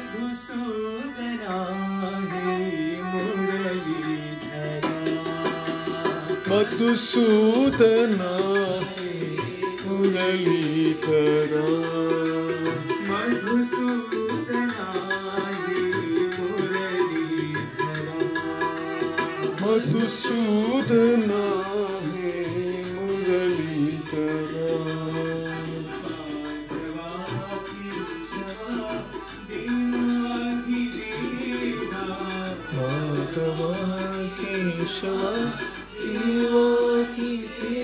मधुसूदना हे मुरलीधरा मधुसूदना हे मुरलीधरा मधुसूदना हे मुरलीधरा मधुसूदना हे मुरलीधरा माधवा केशव देवाधिदेवा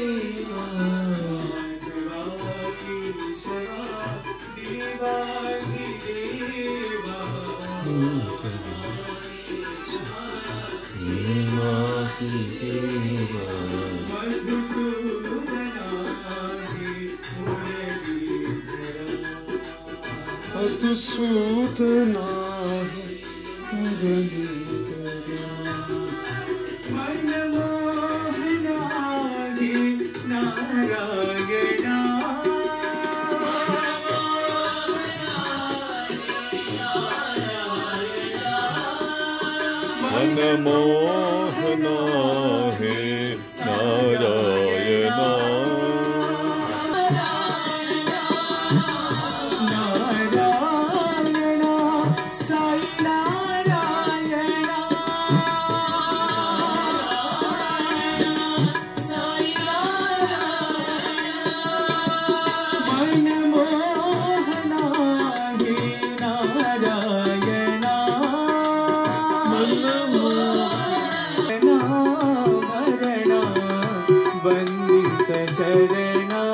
मधुसूदना हे मुरलीधरा मनमोहना हे नारायणा मनमोहना हे नारायणा नारायणा साई नारायणा साई नारायणा मनमोहना हे नारायणा वरणा वंदित चरणा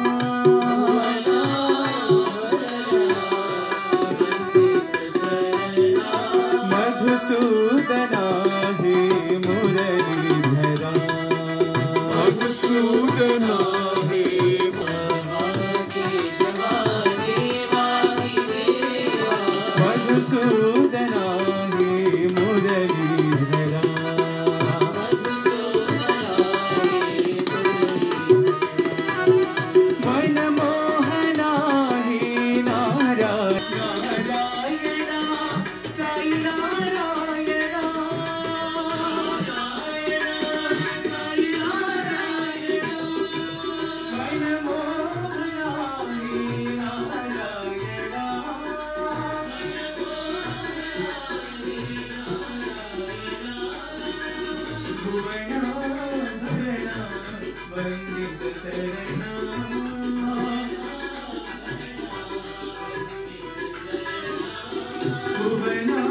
मधुसूदना हे मुरलीधरा मधुसूदना हे मधुसूदना हे मुरलीधरा मनमोहना हे नारायणा साई नारायणा साई नारायणा मनमोहना हे नारायणा भुवना भरणा वंदित चरणा भुवना